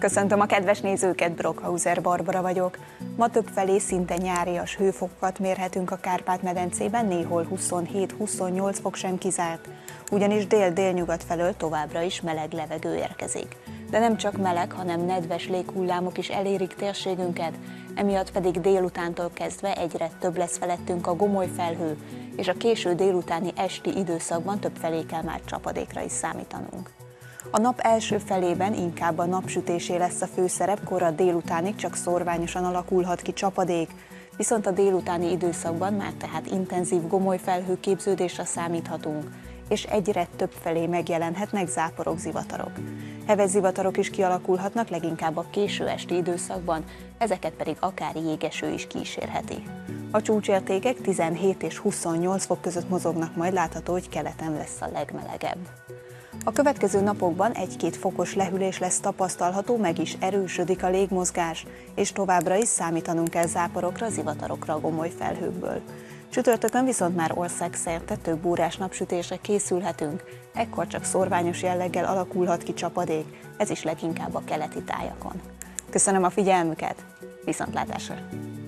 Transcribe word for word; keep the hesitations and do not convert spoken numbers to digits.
Köszöntöm a kedves nézőket, Brockhauser Barbara vagyok. Ma többfelé szinte nyárias hőfokokat mérhetünk a Kárpát-medencében, néhol huszonhét-huszonnyolc fok sem kizárt, ugyanis dél-délnyugat felől továbbra is meleg levegő érkezik. De nem csak meleg, hanem nedves léghullámok is elérik térségünket, emiatt pedig délutántól kezdve egyre több lesz felettünk a gomolyfelhő, és a késő délutáni esti időszakban többfelé kell már csapadékra is számítanunk. A nap első felében inkább a napsütésé lesz a főszerep, korra délutánig csak szórványosan alakulhat ki csapadék, viszont a délutáni időszakban már tehát intenzív gomolyfelhő képződésre számíthatunk, és egyre több felé megjelenhetnek záporok, zivatarok. Heves zivatarok is kialakulhatnak, leginkább a késő esti időszakban, ezeket pedig akár jégeső is kísérheti. A csúcsértékek tizenhét és huszonnyolc fok között mozognak, majd látható, hogy keleten lesz a legmelegebb. A következő napokban egy-két fokos lehűlés lesz tapasztalható, meg is erősödik a légmozgás, és továbbra is számítanunk kell záporokra, zivatarokra a gomolyfelhőkből. Csütörtökön viszont már országszerte több órás napsütésre készülhetünk, ekkor csak szórványos jelleggel alakulhat ki csapadék, ez is leginkább a keleti tájakon. Köszönöm a figyelmüket, viszontlátásra!